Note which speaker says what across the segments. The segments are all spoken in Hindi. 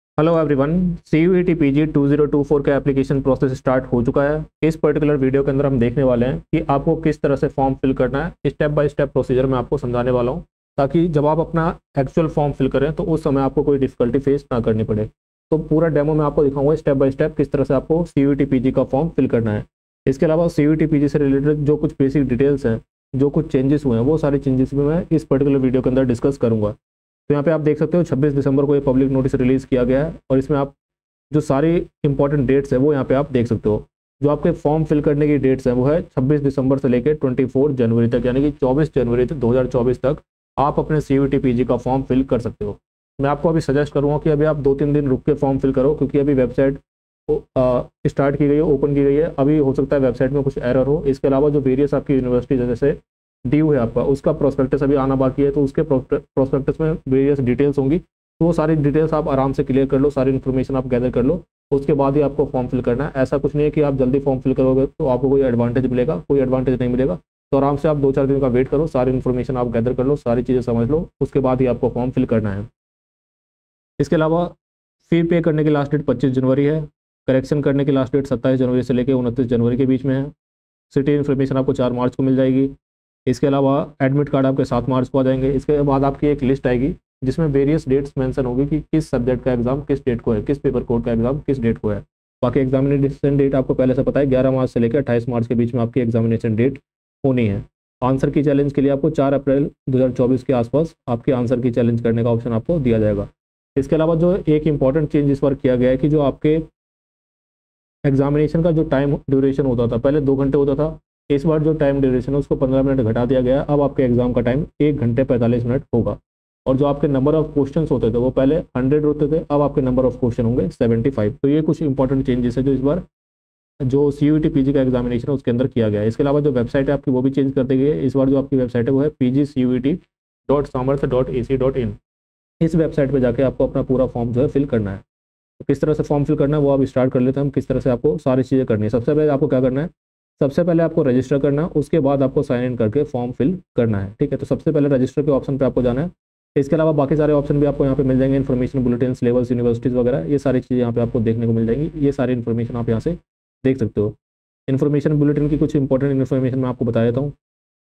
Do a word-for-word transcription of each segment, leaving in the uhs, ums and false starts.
Speaker 1: Hello everyone. C U E T P G two zero two four का एप्लीकेशन प्रोसेस स्टार्ट हो चुका है। इस पर्टिकुलर वीडियो के अंदर हम देखने वाले हैं कि आपको किस तरह से फॉर्म फिल करना है। स्टेप बाय स्टेप प्रोसीजर मैं आपको समझाने वाला हूं, ताकि जब आप अपना एक्चुअल फॉर्म फिल करें तो उस समय आपको कोई डिफिकल्टी फेस ना करनी पड़े। तो पूरा डेमो मैं आपको दिखाऊंगा स्टेप बाय स्टेप किस तरह से आपको C U E T P G का फॉर्म फिल करना है। इसके अलावा C U E T P G से रिलेटेड जो कुछ बेसिक डिटेल्स हैं, जो कुछ चेंजेस हुए हैं, वो सारे चेंजेस भी मैं इस पर्टिकुलर वीडियो के अंदर डिस्कस करूंगा। तो यहाँ पे आप देख सकते हो छब्बीस दिसंबर को ये पब्लिक नोटिस रिलीज़ किया गया है, और इसमें आप जो सारी इंपॉर्टेंट डेट्स है वो यहाँ पे आप देख सकते हो। जो आपके फॉर्म फिल करने की डेट्स हैं वो है छब्बीस दिसंबर से लेकर चौबीस जनवरी तक, यानी कि चौबीस जनवरी तक दो हज़ार चौबीस तक आप अपने C U T P G का फॉर्म फिल कर सकते हो। मैं आपको अभी सजेस्ट करूँगा कि अभी आप दो तीन दिन रुक के फॉर्म फिल करो, क्योंकि अभी वेबसाइट स्टार्ट की गई है, ओपन की गई है। अभी हो सकता है वेबसाइट में कुछ एरर हो। इसके अलावा जो वेरियस आपकी यूनिवर्सिटीज जैसे डी यू है आपका, उसका प्रोस्पेक्टस अभी आना बाकी है, तो उसके प्रोस्पेक्टस में वेरियस डिटेल्स होंगी। तो वो सारी डिटेल्स आप आराम से क्लियर कर लो, सारी इन्फॉर्मेशन आप गैदर कर लो, उसके बाद ही आपको फॉर्म फिल करना है। ऐसा कुछ नहीं है कि आप जल्दी फॉर्म फिल करोगे तो आपको कोई एडवांटेज मिलेगा, कोई एडवांटेज नहीं मिलेगा। तो आराम से आप दो चार दिन का वेट करो, सारी इन्फॉर्मेशन आप गैदर कर लो, सारी चीज़ें समझ लो, उसके बाद ही आपको फॉर्म फिल करना है। इसके अलावा फी पे करने की लास्ट डेट पच्चीस जनवरी है। करेक्शन करने की लास्ट डेट सत्ताईस जनवरी से लेकर उनतीस जनवरी के बीच में है। सिटी इन्फॉर्मेशन आपको चार मार्च को मिल जाएगी। इसके अलावा एडमिट कार्ड आपके सात मार्च को आ जाएंगे। इसके बाद आपकी एक लिस्ट आएगी जिसमें वेरियस डेट्स मेंशन होगी कि किस सब्जेक्ट का एग्जाम किस डेट को है, किस पेपर कोड का एग्जाम किस डेट को है। बाकी एग्जामिनेशन डेट आपको पहले से पता है, ग्यारह मार्च से लेकर अट्ठाईस मार्च के बीच में आपकी एग्जामिनेशन डेट होनी है। आंसर की चैलेंज के लिए आपको चार अप्रैल दो हज़ार चौबीस के आसपास आपके आंसर की चैलेंज करने का ऑप्शन आपको दिया जाएगा। इसके अलावा जो एक इंपॉर्टेंट चेंज इस बार किया गया है कि जो आपके एग्जामिनेशन का जो टाइम ड्यूरेशन होता था, पहले दो घंटे होता था, इस बार जो टाइम ड्यूरेशन है उसको पंद्रह मिनट घटा दिया गया है। अब आपके एग्जाम का टाइम एक घंटे पैंतालीस मिनट होगा। और जो आपके नंबर ऑफ क्वेश्चन होते थे वो पहले हंड्रेड होते थे, अब आपके नंबर ऑफ क्वेश्चन होंगे सेवेंटी फाइव। तो ये कुछ इंपॉर्टेंट चेंजेस है जो इस बार जो C U T P G का एग्जामिनेशन है उसके अंदर किया गया है। इसके अलावा जो वेबसाइट है आपकी वो भी चेंज कर दी गई है। इस बार जो आपकी वेबसाइट है वो है P G C U T dot Samarth dot A C dot in. इस वेबसाइट पर जाकर आपको अपना पूरा फॉर्म जो है फिल करना है। तो किस तरह से फॉर्म फिल करना है वो आप स्टार्ट कर लेते हैं हम, किस तरह से आपको सारी चीज़ें करनी है। सबसे पहले आपको क्या करना है, सबसे पहले आपको रजिस्टर करना है, उसके बाद आपको साइन इन करके फॉर्म फिल करना है। ठीक है, तो सबसे पहले रजिस्टर के ऑप्शन पे आपको जाना है। इसके अलावा बाकी सारे ऑप्शन भी आपको यहाँ पे मिल जाएंगे, इन्फॉर्मेशन बुलेटिन, लेवल्स, यूनिवर्सिटीज़ वगैरह, ये सारी चीज़ें यहाँ पे आपको देखने को मिल जाएंगी। ये सारी इन्फॉर्मेशन आप यहाँ से देख सकते हो। इन्फॉर्मेशन बुलेटिन की कुछ इंपॉर्टेंट इन्फॉर्मेशन मैं आपको बता देता हूँ।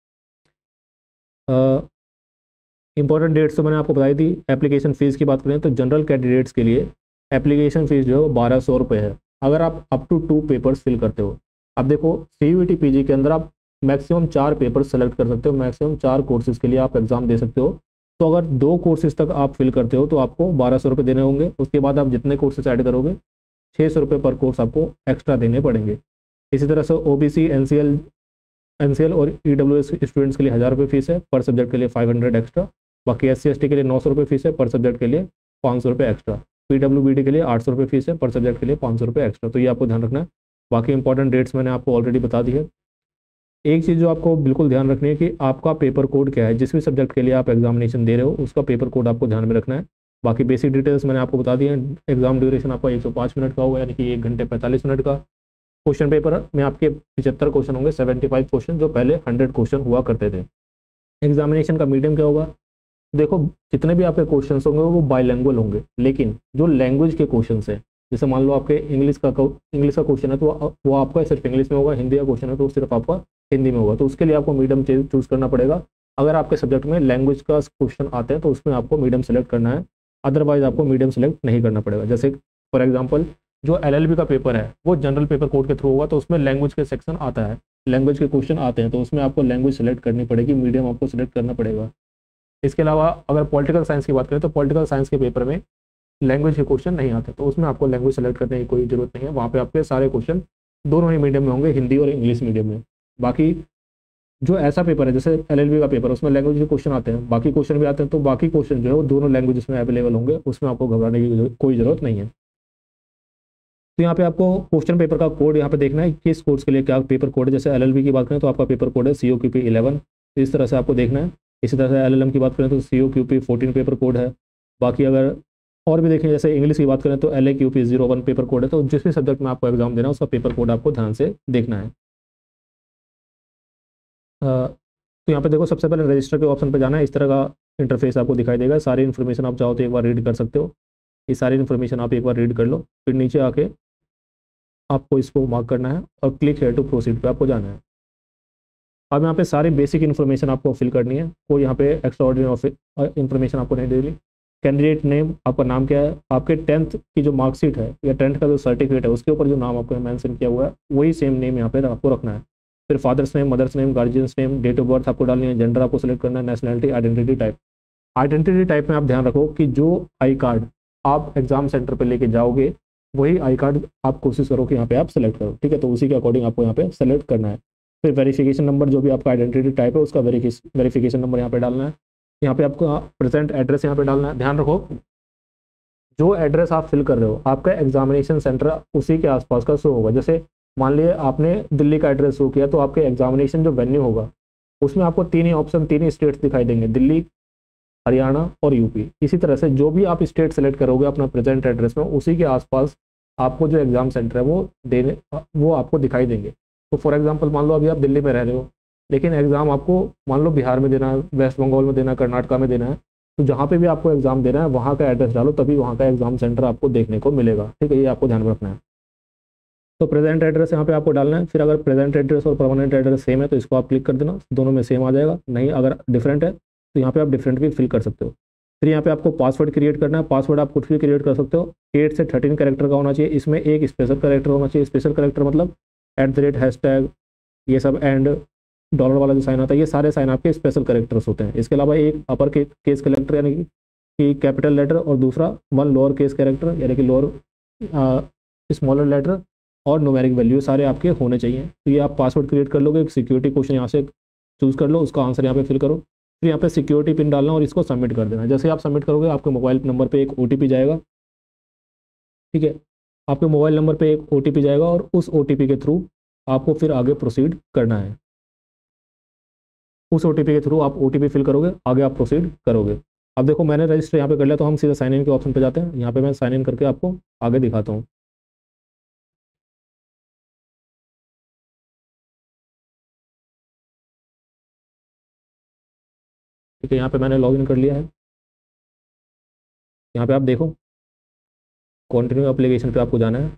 Speaker 1: इंपॉर्टेंट डेट्स तो मैंने आपको बताई थी। एप्लीकेशन फ़ीस की बात करें तो जनरल कैंडिडेट्स के लिए एप्लीकेशन फ़ीस जो है वो बारह सौ रुपये है, अगर आप up to two papers fill करते हो। अब देखो C U T P G के अंदर आप मैक्सिमम चार पेपर सेलेक्ट कर सकते हो, मैक्सिमम चार कोर्सेज के लिए आप एग्ज़ाम दे सकते हो। तो अगर दो कोर्सेज तक आप फिल करते हो तो आपको बारह सौ रुपये देने होंगे। उसके बाद आप जितने कोर्सेज ऐड करोगे छः सौ रुपये पर कोर्स आपको एक्स्ट्रा देने पड़ेंगे। इसी तरह से O B C, N C L N C L और ई डब्ल्यू एस स्टूडेंट्स के लिए हज़ार रुपये फीस है पर सब्जेक्ट के लिए फाइव हंड्रेड एक्स्ट्रा। बाकी एस सी एस टी के लिए नौ सौ रुपये फीस है पर सब्जेक्ट के लिए पाँच सौ रुपये extra. P W B D के लिए आठ सौ रुपये फीस है पर सब्जेक्ट के लिए पाँच सौ रुपये एक्स्ट्रा। तो ये आपको ध्यान रखना है। बाकी इंपॉर्टेंट डेट्स मैंने आपको ऑलरेडी बता दी है। एक चीज़ जो आपको बिल्कुल ध्यान रखनी है कि आपका पेपर कोड क्या है, जिस भी सब्जेक्ट के लिए आप एग्जामिनेशन दे रहे हो उसका पेपर कोड आपको ध्यान में रखना है। बाकी बेसिक डिटेल्स मैंने आपको बता दी है। एग्जाम ड्यूरेशन आपका एक सौ पाँच मिनट का होगा, यानी कि एक घंटे पैंतालीस मिनट का। क्वेश्चन पेपर में आपके पचहत्तर क्वेश्चन होंगे, सेवेंटी फाइव क्वेश्चन, जो पहले हंड्रेड क्वेश्चन हुआ करते थे। एग्जामिनेशन का मीडियम क्या होगा, देखो जितने भी आपके क्वेश्चंस होंगे वो बाइलैंग्वेज होंगे, लेकिन जो लैंग्वेज के क्वेश्चंस हैं, जैसे मान लो आपके इंग्लिश का इंग्लिश का क्वेश्चन है तो वो आपका सिर्फ इंग्लिश में होगा, हिंदी का क्वेश्चन है तो सिर्फ आपका हिंदी में होगा। तो उसके लिए आपको मीडियम चूज करना पड़ेगा। अगर आपके सब्जेक्ट में लैंग्वेज का क्वेश्चन आते हैं तो उसमें आपको मीडियम सेलेक्ट करना है, अदरवाइज आपको मीडियम सेलेक्ट नहीं करना पड़ेगा। जैसे फॉर एग्जाम्पल जो एल एल बी का पेपर है वो जनरल पेपर कोड के थ्रू होगा, तो उसमें लैंग्वेज के सेक्शन आता है, लैंग्वेज के क्वेश्चन आते हैं, तो उसमें आपको लैंग्वेज सेलेक्ट करनी पड़ेगी, मीडियम आपको सेलेक्ट करना पड़ेगा। इसके अलावा अगर पॉलिटिकल साइंस की बात करें तो पॉलिटिकल साइंस के पेपर में लैंग्वेज के क्वेश्चन नहीं आते, तो उसमें आपको लैंग्वेज सेलेक्ट करने की कोई ज़रूरत नहीं है। वहाँ पे आपके सारे क्वेश्चन दोनों ही मीडियम में होंगे, हिंदी और इंग्लिश मीडियम में। बाकी जो ऐसा पेपर है जैसे एल एल बी का पेपर, उसमें लैंग्वेज के क्वेश्चन आते हैं, बाकी क्वेश्चन भी आते हैं, तो बाकी क्वेश्चन जो है वो दोनों लैंग्वेज में अवेलेबल होंगे, उसमें आपको घबराने की कोई ज़रूरत नहीं है। तो यहाँ पे आपको क्वेश्चन पेपर का कोड यहाँ पे देखना है, किस कोर्स के लिए क्या पेपर कोड है। जैसे एल एल बी की बात करें तो आपका पेपर कोड है C O Q P eleven, इस तरह से आपको देखना है। इसी तरह से एल एल एम की बात करें तो C O Q P fourteen paper code है। बाकी अगर और भी देखें, जैसे इंग्लिश की बात करें तो L A Q P zero one paper code है। तो जिस भी सब्जेक्ट में आपको एग्जाम देना है उसका पेपर कोड आपको ध्यान से देखना है। तो यहाँ पे देखो सबसे पहले रजिस्टर के ऑप्शन पे जाना है। इस तरह का इंटरफेस आपको दिखाई देगा, सारी इन्फॉर्मेशन आप चाहो तो एक बार रीड कर सकते हो। ये सारी इन्फॉर्मेशन आप एक बार रीड कर लो, फिर नीचे आके आपको इसको मार्क करना है और क्लिक हेयर टू प्रोसीड पे आपको जाना है। अब यहाँ पे सारी बेसिक इन्फॉर्मेशन आपको फिल करनी है, कोई यहाँ पे एक्स्ट्रा ऑर्डिनरी इन्फॉर्मेशन आपको नहीं देनी। कैंडिडेट नेम, आपका नाम क्या है, आपके टेंथ की जो मार्कशीट है या टेंथ का जो सर्टिफिकेट है उसके ऊपर जो नाम आपको मेंशन किया हुआ है वही सेम नेम यहाँ पे आपको रखना है। फिर father's name, mother's name, guardian's name, date of birth आपको डालनी है, जेंडर आपको सेलेक्ट करना है, nationality, identity type. Identity type में आप ध्यान रखो कि जो आई कार्ड आप एग्जाम सेंटर पर लेके जाओगे वही आई कार्ड आप कोशिश करो कि यहाँ पे आप सेलेक्ट करो, ठीक है। तो उसी के अकॉर्डिंग आपको यहाँ पे सेलेक्ट करना है। फिर वेरिफिकेशन नंबर, जो भी आपका आइडेंटिटी टाइप है उसका वेरिफिकेशन नंबर यहाँ पे डालना है। यहाँ पे आपको प्रेजेंट एड्रेस यहाँ पे डालना है। ध्यान रखो जो एड्रेस आप फिल कर रहे हो आपका एग्जामिनेशन सेंटर उसी के आसपास का शो होगा। जैसे मान लिए आपने दिल्ली का एड्रेस शो किया तो आपके एग्जामिनेशन जो वेन्यू होगा उसमें आपको तीन ही ऑप्शन, तीन ही स्टेट्स दिखाई देंगे, दिल्ली, हरियाणा और यूपी। इसी तरह से जो भी आप स्टेट सेलेक्ट करोगे अपना प्रेजेंट एड्रेस में उसी के आसपास आपको जो एग्जाम सेंटर है वो देने वो आपको दिखाई देंगे। तो फॉर एग्जांपल मान लो अभी आप दिल्ली में रह रहे हो लेकिन एग्ज़ाम आपको मान लो बिहार में देना है, वेस्ट बंगाल में देना है, कर्नाटका में देना है, तो जहाँ पे भी आपको एग्ज़ाम देना है वहाँ का एड्रेस डालो तभी वहाँ का एग्ज़ाम सेंटर आपको देखने को मिलेगा, ठीक है। ये आपको ध्यान में रखना है। तो प्रेजेंट एड्रेस यहाँ पे आपको डालना है। फिर अगर प्रेजेंट एड्रेस और परमानेंट एड्रेस सेम है तो इसको आप क्लिक कर देना, दोनों में सेम आ जाएगा। नहीं अगर डिफरेंट है तो यहाँ पे आप डिफरेंट भी फिल कर सकते हो। फिर यहाँ पे आपको पासवर्ड क्रिएट करना है। पासवर्ड आप कुछ भी क्रिएट कर सकते हो, एट से थर्टीन कैरेक्टर का होना चाहिए। इसमें एक स्पेशल कैरेक्टर होना चाहिए। स्पेशल कैरेक्टर मतलब at the rate, hash tag, ये सब एंड डॉलर वाला जो साइन आता है, ये सारे साइन आपके स्पेशल कैरेक्टर्स होते हैं। इसके अलावा एक अपर के, केस कैरेक्टर यानी कि कैपिटल लेटर और दूसरा वन लोअर केस कैरेक्टर यानी कि लोअर स्मॉलर लेटर और न्यूमेरिक वैल्यू सारे आपके होने चाहिए। तो ये आप पासवर्ड क्रिएट कर लोगे। एक सिक्योरिटी क्वेश्चन यहाँ से चूज़ कर लो, उसका आंसर यहाँ पे फिल करो। फिर यहाँ पे सिक्योरिटी पिन डालना और इसको सबमिट कर देना। जैसे आप सबमिट करोगे आपके मोबाइल नंबर पे एक ओटीपी जाएगा, ठीक है। आपके मोबाइल नंबर पे एक ओटीपी जाएगा और उस ओटीपी के थ्रू आपको फिर आगे प्रोसीड करना है। उस ओटीपी के थ्रू आप ओटीपी फिल करोगे, आगे आप प्रोसीड करोगे। अब देखो मैंने रजिस्टर यहाँ पे कर लिया तो हम सीधा साइन इन के ऑप्शन पे जाते हैं। यहाँ पे मैं साइन इन करके आपको आगे दिखाता हूँ। ठीक है, यहाँ पे मैंने लॉगिन कर लिया है। यहाँ पे आप देखो कंटिन्यू एप्लीकेशन पे आपको जाना है।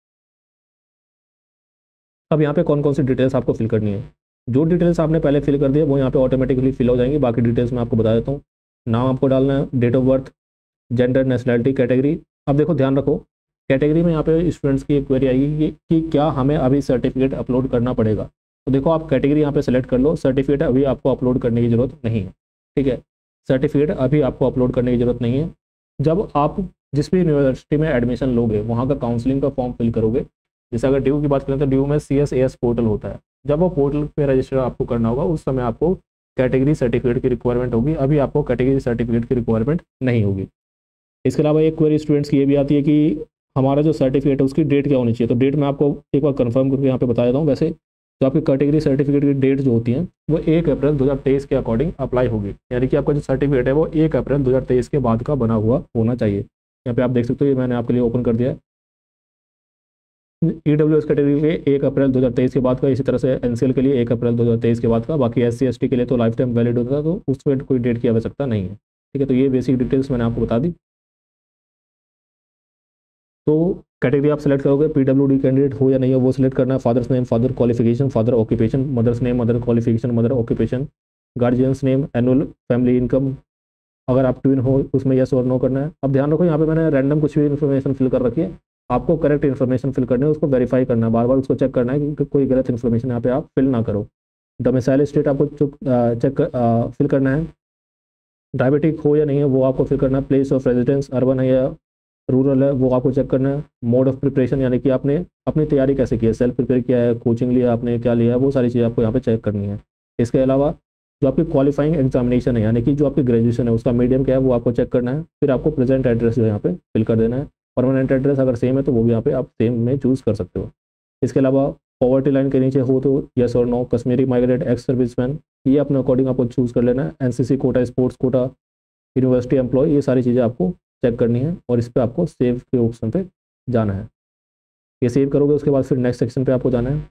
Speaker 1: अब यहाँ पे कौन कौन सी डिटेल्स आपको फिल करनी है। जो डिटेल्स आपने पहले फिल कर दिए वो यहाँ पे ऑटोमेटिकली फिल हो जाएंगी। बाकी डिटेल्स मैं आपको बता देता हूँ। नाम आपको डालना है, date of birth, gender, nationality, category. अब देखो ध्यान रखो कैटेगरी में यहाँ पे स्टूडेंट्स की क्वेरी आएगी कि, कि क्या हमें अभी सर्टिफिकेट अपलोड करना पड़ेगा। तो देखो आप कैटेगरी यहाँ पे सेलेक्ट कर लो। सर्टिफिकेट अभी आपको अपलोड करने की ज़रूरत नहीं है, ठीक है। सर्टिफिकेट अभी आपको अपलोड करने की ज़रूरत नहीं है। जब आप जिस भी यूनिवर्सिटी में एडमिशन लोगे वहाँ का काउंसलिंग का फॉर्म फिल करोगे, जैसे अगर ड्यू की बात करें तो ड्यू में C S A S portal होता है। जब वो पोर्टल पे रजिस्टर आपको करना होगा उस समय आपको कैटेगरी सर्टिफिकेट की रिक्वायरमेंट होगी। अभी आपको कैटेगरी सर्टिफिकेट की रिक्वायरमेंट नहीं होगी। इसके अलावा एक क्वेरी स्टूडेंट्स की ये भी आती है कि हमारा जो सर्टिफिकेट है उसकी डेट क्या होनी चाहिए। तो डेट मैं आपको एक बार कंफर्म करके यहाँ पे बता देता हूँ। वैसे तो आपकी कैटेगरी सर्टिफिकेट की डेट जो होती है वो एक अप्रैल दो हज़ार तेईस के अकॉर्डिंग अप्लाई होगी। यानी कि आपका जो सर्टिफिकेट है वो एक अप्रैल दो हज़ार तेईस के बाद का बना हुआ होना चाहिए। यहाँ पे आप देख सकते हो, ये मैंने आपके लिए ओपन कर दिया है। ई डब्ल्यू एस कैटेगरी के एक अप्रैल दो हज़ार तेईस के बाद का, इसी तरह से एन सी एल के लिए एक अप्रैल दो हज़ार तेईस के बाद का। बाकी एस सी एस टी के लिए तो लाइफ टाइम वैलिड होता है, तो उसमें कोई डेट की आवश्यकता नहीं है, ठीक है। तो ये बेसिक डिटेल्स मैंने आपको बता दी। तो कैटेगरी आप सेलेक्ट करोगे, पीडब्ल्यूडी कैंडिडेट हो या नहीं हो वो सिलेक्ट करना है। Father's name, father qualification, father occupation, mother's name, mother qualification, mother occupation, guardian's name, annual family income, अगर आप ट्विन हो उसमें यस और नो करना है। अब ध्यान रखो यहाँ पे मैंने रैंडम कुछ भी इन्फॉर्मेशन फिल कर रखी है, आपको करेक्ट इन्फॉर्मेशन फिल करनी है, उसको वेरीफाई करना है, बार बार उसको चेक करना है कि कोई गलत इन्फॉर्मेशन यहाँ पे आप फिल ना करो। डोमिसाइल स्टेट आपको चेक फिल करना है। डायबिटिक हो या नहीं है वो आपको फिल करना है। प्लेस ऑफ रेजिडेंस अर्बन है या रूरल है वो आपको चेक करना है। मोड ऑफ प्रिपरेशन यानी कि आपने अपनी तैयारी कैसे की है, सेल्फ प्रिपेयर किया है, कोचिंग लिया आपने, क्या लिया है, वो सारी चीज़ें आपको यहाँ पे चेक करनी है। इसके अलावा जो आपकी क्वालिफाइंग एग्जामिनेशन है यानी कि जो आपकी ग्रेजुएशन है उसका मीडियम क्या है वो आपको चेक करना है। फिर आपको प्रेजेंट एड्रेस जो है यहाँ पे फिल कर देना है। परमानेंट एड्रेस अगर सेम है तो वो भी यहाँ पे आप सेम में चूज़ कर सकते हो। इसके अलावा पॉवर्टी लाइन के नीचे हो तो यस और no. Kashmiri migrate, ex serviceman, ये अपने अकॉर्डिंग आपको चूज़ कर लेना है। NCC quota, sports quota, university employ, ये सारी चीज़ें आपको चेक करनी है और इस पर आपको सेव के ऑप्शन पे जाना है। ये सेव करोगे उसके बाद फिर नेक्स्ट सेक्शन पे आपको जाना है।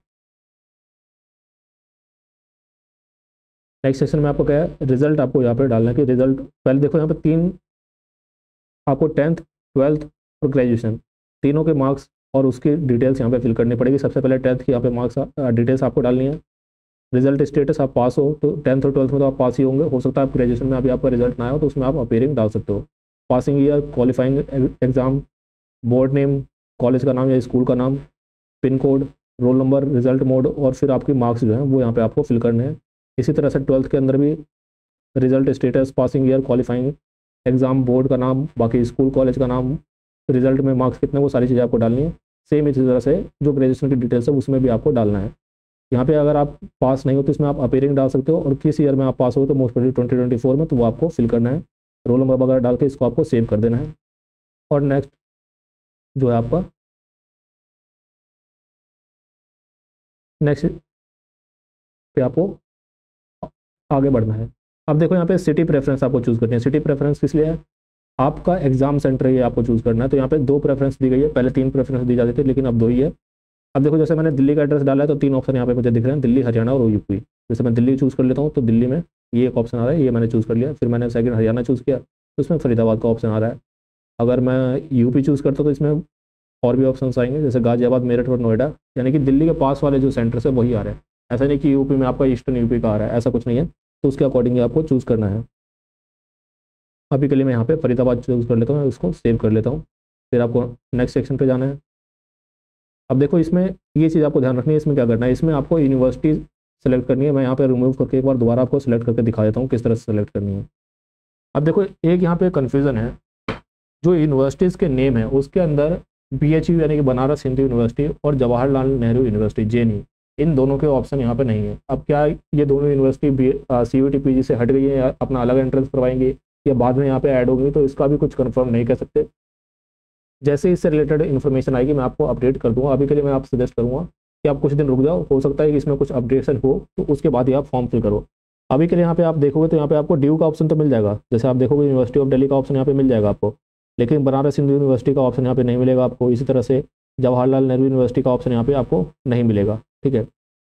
Speaker 1: नेक्स्ट सेक्शन में आपको क्या है, रिजल्ट आपको यहाँ पे डालना है कि रिजल्ट पहले देखो यहाँ पे तीन आपको टेंथ ट्वेल्थ और ग्रेजुएशन तीनों के मार्क्स और उसकी डिटेल्स यहाँ पे फिल करनी पड़ेगी। सबसे पहले टेंथ की यहाँ पे मार्क्स डिटेल्स आपको डालनी है। रिजल्ट स्टेटस आप पास हो तो टेंथ और ट्वेल्थ में तो आप पास ही होंगे, हो सकता है आप ग्रेजुएशन में अभी आपका रिजल्ट ना आए हो तो उसमें आप अपेयरिंग डाल सकते हो। Passing year, qualifying exam, board name, college का नाम या स्कूल का नाम, pin code, roll number, result mode और फिर आपकी मार्क्स जो हैं वो यहाँ पे आपको फिल करने हैं। इसी तरह से ट्वेल्थ के अंदर भी result status, passing year, qualifying exam, board का नाम, बाकी स्कूल कॉलेज का नाम, रिजल्ट में मार्क्स कितने, वो सारी चीज़ें आपको डालनी है। सेम इसी तरह से जो ग्रेजुएशन की डिटेल्स है उसमें भी आपको डालना है। यहाँ पे अगर आप पास नहीं हो तो इसमें आप अपेयरिंग डाल सकते हो, और किस ईयर में आप पास हो तो most probably twenty twenty four में, तो वो आपको फिल करना है। रोल नंबर वगैरह डाल के इसको आपको सेव कर देना है। और नेक्स्ट जो है आपका नेक्स्ट पे आपको आगे बढ़ना है। अब देखो यहाँ पे सिटी प्रेफरेंस आपको चूज़ करनी है। सिटी प्रेफरेंस किस लिए है? आपका एग्जाम सेंटर ये आपको चूज़ करना है। तो यहाँ पे दो प्रेफरेंस दी गई है, पहले तीन प्रेफरेंस दी जाती थी लेकिन अब दो ही है। अब देखो जैसे मैंने दिल्ली का एड्रेस डाला है तो तीन ऑप्शन यहाँ पे मुझे दिख रहे हैं, दिल्ली, हरियाणा और यूपी। जैसे मैं दिल्ली चूज़ कर लेता हूँ तो दिल्ली में ये एक ऑप्शन आ रहा है, ये मैंने चूज़ कर लिया। फिर मैंने सेकंड हरियाणा चूज़ किया तो इसमें फरीदाबाद का ऑप्शन आ रहा है। अगर मैं यूपी चूज़ करता हूँ तो इसमें और भी ऑप्शन आएंगे, जैसे गाजियाबाद, मेरठ और नोएडा, यानी कि दिल्ली के पास वाले जो सेंटर्स है वही आ रहे हैं। ऐसा नहीं कि यूपी में आपका ईस्टर्न यूपी का आ रहा है, ऐसा कुछ नहीं है। तो उसके अकॉर्डिंग आपको चूज़ करना है। अभी के लिए मैं यहाँ पे फरीदाबाद चूज़ कर लेता हूँ, मैं उसको सेव कर लेता हूँ। फिर आपको नेक्स्ट सेक्शन पे जाना है। अब देखो इसमें ये चीज़ आपको ध्यान रखनी है, इसमें क्या करना है, इसमें आपको यूनिवर्सिटी सेलेक्ट करनी है। मैं यहाँ पे रिमूव करके एक बार दोबारा आपको सेलेक्ट करके दिखा देता हूँ किस तरह से सेलेक्ट करनी है। अब देखो एक यहाँ पे कन्फ्यूज़न है, जो यूनिवर्सिटीज़ के नेम है उसके अंदर बी एच यू यानी कि बनारस हिंदू यूनिवर्सिटी और Jawaharlal Nehru university J N U, इन दोनों के ऑप्शन यहाँ पे नहीं है। अब क्या ये दोनों university B C U T P G से हट गई है या अपना अलग एंट्रेंस करवाएंगे या बाद में यहाँ पे ऐड होंगी, तो इसका भी कुछ कंफर्म नहीं कर सकते। जैसे इससे रिलेटेड इन्फॉर्मेशन आएगी मैं आपको अपडेट कर दूंगा। अभी के लिए मैं आपको सजेस्ट करूँगा कि आप कुछ दिन रुक जाओ, हो सकता है कि इसमें कुछ अपडेशन हो तो उसके बाद ही आप फॉर्म फिल करो। अभी के लिए यहाँ पे आप देखोगे तो यहाँ पे आपको ड्यू का ऑप्शन तो मिल जाएगा, जैसे आप देखोगे यूनिवर्सिटी ऑफ दिल्ली का ऑप्शन यहाँ पे मिल जाएगा आपको, लेकिन बनारस हिंदू यूनिवर्सिटी का ऑप्शन यहाँ पे नहीं मिलेगा आपको। इसी तरह से जवाहरलाल नेहरू यूनिवर्सिटी का ऑप्शन यहाँ पे आपको नहीं मिलेगा। ठीक है,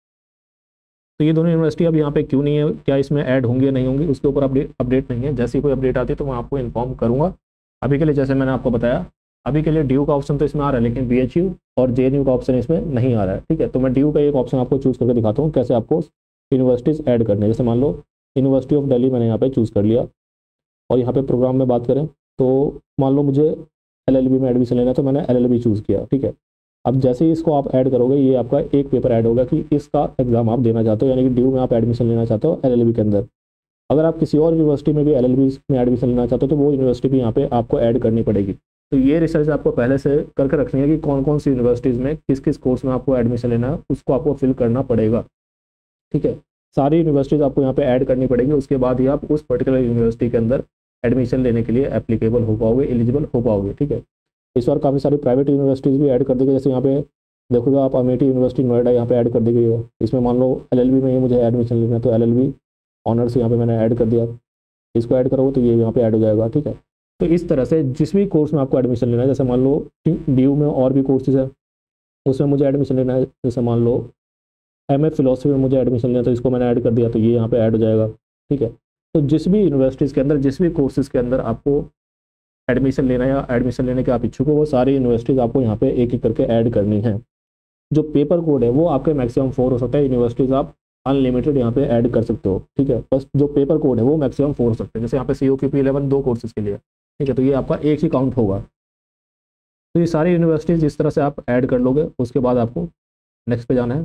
Speaker 1: तो ये दोनों यूनिवर्सिटी अब यहाँ पे क्यों नहीं है, क्या इसमें ऐड होंगी या नहीं होंगी, उसके ऊपर अपडेट अपडेट नहीं है। जैसे ही कोई अपडेट आती है तो मैं आपको इन्फॉर्म करूँगा। अभी के लिए जैसे मैंने आपको बताया, अभी के लिए ड्यू का ऑप्शन तो इसमें आ रहा है लेकिन बी एच यू और जे एन यू का ऑप्शन इसमें नहीं आ रहा है। ठीक है, तो मैं ड्यू का एक ऑप्शन आपको चूज़ करके दिखाता हूँ कैसे आपको यूनिवर्सिटीज़ ऐड करने हैं। जैसे मान लो यूनिवर्सिटी ऑफ दिल्ली मैंने यहाँ पे चूज़ कर लिया, और यहाँ पे प्रोग्राम में बात करें तो मान लो मुझे एल एल बी में एडमिशन लेना है तो मैंने एल एल बी चूज़ किया। ठीक है, अब जैसे ही इसको आप ऐड करोगे ये आपका एक पेपर ऐड होगा कि इसका एग्जाम आप देना चाहते हो, यानी कि ड्यू में आप एडमिशन लेना चाहते हो एल एल बी के अंदर। अगर आप किसी और यूनिवर्सिटी में भी एल एल बी में एडमिशन लेना चाहते हो तो वो यूनिवर्सिटी भी यहाँ पे आपको ऐड करनी पड़ेगी। तो ये रिसर्च आपको पहले से करके रखनी है कि कौन कौन सी यूनिवर्सिटीज़ में किस किस कोर्स में आपको एडमिशन लेना है, उसको आपको फिल करना पड़ेगा। ठीक है, सारी यूनिवर्सिटीज़ आपको यहाँ पे ऐड करनी पड़ेगी, उसके बाद ही आप उस पर्टिकुलर यूनिवर्सिटी के अंदर एडमिशन लेने के लिए एप्लीकेबल हो पाओगे, एलिजिबल हो पाओगे। ठीक है, इस बार काफ़ी सारी प्राइवेट यूनिवर्सिटीज़ भी ऐड कर दी गई, जैसे यहाँ पे देखोगे आप अमेठी यूनिवर्सिटी नोएडा यहाँ पे ऐड कर दी गई है। इसमें मान लो एल एल बी में ही मुझे एडमिशन लेना है तो एल एल बी ऑनर्स यहाँ पे मैंने ऐड कर दिया, इसको ऐड करोगे तो ये यहाँ पे ऐड हो जाएगा। ठीक है, तो इस तरह से जिस भी कोर्स में आपको एडमिशन लेना है, जैसे मान लो डी यू में और भी कोर्सेज है उसमें मुझे एडमिशन लेना है, जैसे मान लो एम ए फिलोसफी में मुझे एडमिशन लेना है तो इसको मैंने ऐड कर दिया तो ये यहाँ पे ऐड हो जाएगा। ठीक है, तो जिस भी यूनिवर्सिटीज़ के अंदर जिस भी कोर्सेज के अंदर आपको एडमिशन लेना है या एडमिशन लेने के आप इच्छुक हो वो सारी यूनिवर्सिटीज़ आपको यहाँ पे एक एक करके ऐड करनी है। जो पेपर कोड है वो आपके मैक्सिमम फोर हो सकता है, यूनिवर्सिटीज़ आप अनलिमिटेड यहाँ पे ऐड कर सकते हो। ठीक है, बस जो पेपर कोड है वो मैक्सिमम फोर हो सकते हैं, जैसे यहाँ पे C O Q P eleven दो कोर्सेज के लिए। ठीक है, तो ये आपका एक ही काउंट होगा। तो ये सारी यूनिवर्सिटीज़ जिस तरह से आप ऐड कर लोगे उसके बाद आपको नेक्स्ट पे जाना है।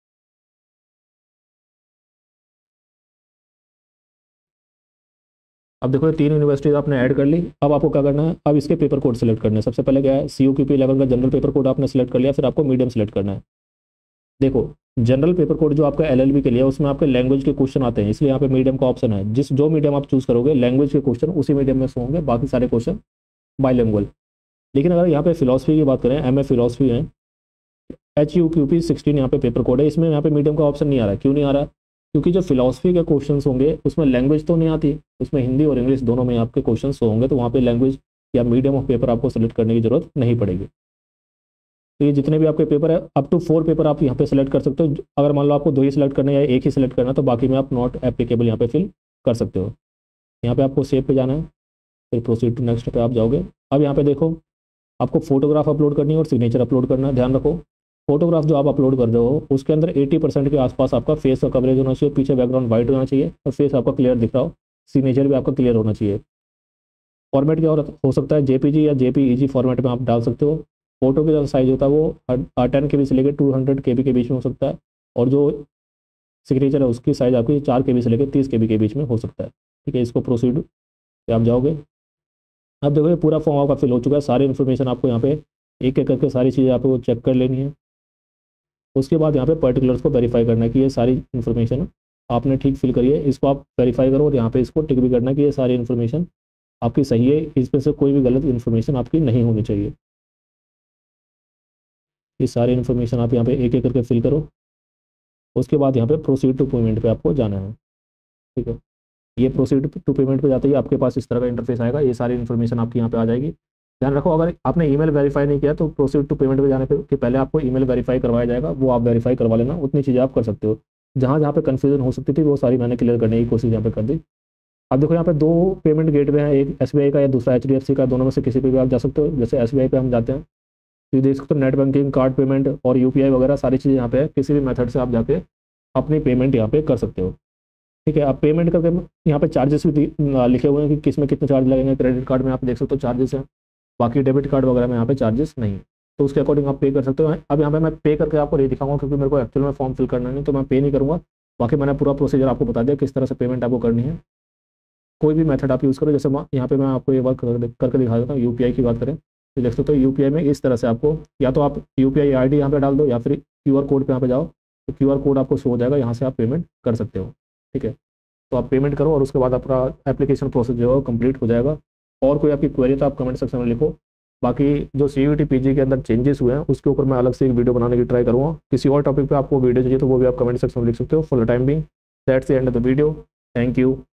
Speaker 1: अब देखो ये तीन यूनिवर्सिटीज़ आपने ऐड कर ली, अब आपको क्या करना है, अब इसके पेपर कोड सेलेक्ट करना है। सबसे पहले क्या है, C U Q P eleven का जनरल पेपर कोड आपने सेलेक्ट कर लिया, फिर आपको मीडियम सेलेक्ट करना है। देखो जनरल पेपर कोड जो आपका एल एल बी के लिए उसमें आपके लैंग्वेज के क्वेश्चन आते हैं, इसलिए यहाँ पे मीडियम का ऑप्शन है। जिस जो मीडियम आप चूज़ करोगे लैंग्वेज के क्वेश्चन उसी मीडियम में से होंगे, बाकी सारे क्वेश्चन बाइलिंगुअल। लेकिन अगर यहाँ पे फिलोसफी की बात करें, एम ए फिलोसफी है, H U Q P sixteen यहाँ पे पेपर कोड है, इसमें यहाँ पे मीडियम का ऑप्शन नहीं आ रहा है। क्यों नहीं आ रहा है, क्योंकि जो फिलोसफी के क्वेश्चंस होंगे उसमें लैंग्वेज तो नहीं आती, उसमें हिंदी और इंग्लिश दोनों में आपके क्वेश्चंस होंगे, तो वहाँ पे लैंग्वेज या मीडियम ऑफ पेपर आपको सेलेक्ट करने की जरूरत नहीं पड़ेगी। तो ये जितने भी आपके पेपर है अप टू फोर पेपर आप यहाँ पे सेलेक्ट कर सकते हो। अगर मान लो आपको दो ही सिलेक्ट करना है या एक ही सिलेक्ट करना है तो बाकी में आप नॉट एप्लीकेबल यहाँ पे फिल कर सकते हो। यहाँ पे आपको सेव पे जाना है, फिर प्रोसीड टू नेक्स्ट पे आप जाओगे, अब यहाँ पे देखो, आपको फोटोग्राफ अपलोड करनी है और सिग्नेचर अपलोड करना है। ध्यान रखो, फोटोग्राफ जो आप अपलोड कर रहे हो उसके अंदर अस्सी परसेंट के आसपास आपका फेस का कवरेज होना चाहिए, पीछे बैकग्राउंड वाइट होना चाहिए और फेस आपका क्लियर दिख रहा हो, सिग्नेचर भी आपका क्लियर होना चाहिए। फॉर्मेट क्या हो सकता है, जेपीजी या जेपीईजी फॉर्मेट में आप डाल सकते हो। फोटो का जो साइज होता है वो टेन के बी से लेकर टू हंड्रेड के बी के बीच में हो सकता है, और जो सिग्नेचर है उसकी साइज आपकी चार के बी से लेकर तीस के बी के बीच में हो सकता है। ठीक है, इसको प्रोसीड पे आप जाओगे। अब देखो ये पूरा फॉर्म आपका फिल हो चुका है, सारी इन्फॉर्मेशन आपको यहाँ पे एक एक करके सारी चीज़ें आपको चेक कर लेनी है। उसके बाद यहाँ पे पर्टिकुलर्स को वेरीफाई करना है कि ये सारी इन्फॉर्मेशन आपने ठीक फिल करी है, इसको आप वेरीफाई करो और यहाँ पे इसको टिक भी करना है कि ये सारी इन्फॉर्मेशन आपकी सही है, इसमें से कोई भी गलत इन्फॉर्मेशन आपकी नहीं होनी चाहिए। ये सारी इन्फॉर्मेशन आप यहाँ पे एक एक करके फिल करो। उसके बाद यहाँ पे प्रोसीड टू पेमेंट पे आपको जाना है। ठीक है, ये प्रोसीड टू पेमेंट पे जाते ही आपके पास इस तरह का इंटरफेस आएगा, ये सारी इन्फॉर्मेशन आपकी यहाँ पे आ जाएगी। ध्यान रखो, अगर आपने ईमेल वेरीफाई नहीं किया तो प्रोसीड टू पेमेंट पे जाने पे कि पहले आपको ईमेल वेरीफाई करवाया जाएगा, वो आप वेरीफाई करवा लेना, उतनी चीज़ें आप कर सकते हो। जहाँ जहाँ पे कन्फ्यूजन हो सकती थी वो सारी मैंने क्लियर करने की कोशिश यहाँ पे कर दी। अब देखो यहाँ पे दो पेमेंट गेटवे हैं, एक एस बी आई का या दूसरा एच डी एफ सी का, दोनों में से किसी पे भी आप जा सकते हो। जैसे एस बी आई पे हम जाते हैं तो देख सकते हो नेट बैंकिंग, कार्ड पेमेंट और यू पी आई वगैरह सारी चीज़ें यहाँ पे है, किसी भी मेथड से आप जाके अपनी पेमेंट यहाँ पे कर सकते हो। ठीक है, आप पेमेंट करके यहाँ पे चार्जेस भी लिखे हुए हैं कि किस में कितने चार्ज लगेंगे। क्रेडिट कार्ड में आप देख सकते हो चार्जेस हैं, बाकी डेबिट कार्ड वगैरह में यहाँ पे चार्जेस नहीं है, तो उसके अकॉर्डिंग आप पे कर सकते हो। अब यहाँ पे मैं पे करके आपको नहीं दिखाऊंगा क्योंकि मेरे को एक्चुअल में फॉर्म फिल करना नहीं, तो मैं पे नहीं करूँगा। बाकी मैंने पूरा प्रोसीजर आपको बता दिया किस तरह से पेमेंट आपको करनी है। कोई भी मेथड आप यूज़ करो, जैसे यहाँ पे मैं आपको ये बात करके दिखा देता हूँ। यू पी आई की बात करें तो देख सकते हो यू पी आई में इस तरह से आपको, या तो आप U P I I D यहाँ पे डाल दो या फिर क्यू आर कोड पे यहाँ पे जाओ, तो क्यू आर कोड आपको शो हो जाएगा, यहाँ से आप पेमेंट कर सकते हो। ठीक है, तो आप पेमेंट करो और उसके बाद आपका एप्लीकेशन प्रोसेस जो है कंप्लीट हो जाएगा। और कोई आपकी क्वेरी तो आप कमेंट सेक्शन में लिखो। बाकी जो C U T P G के अंदर चेंजेस हुए हैं उसके ऊपर मैं अलग से एक वीडियो बनाने की ट्राई करूँगा। किसी और टॉपिक पे आपको वीडियो चाहिए तो वो भी आप कमेंट सेक्शन में लिख सकते हो। For the time being that's the end of the video. Thank you.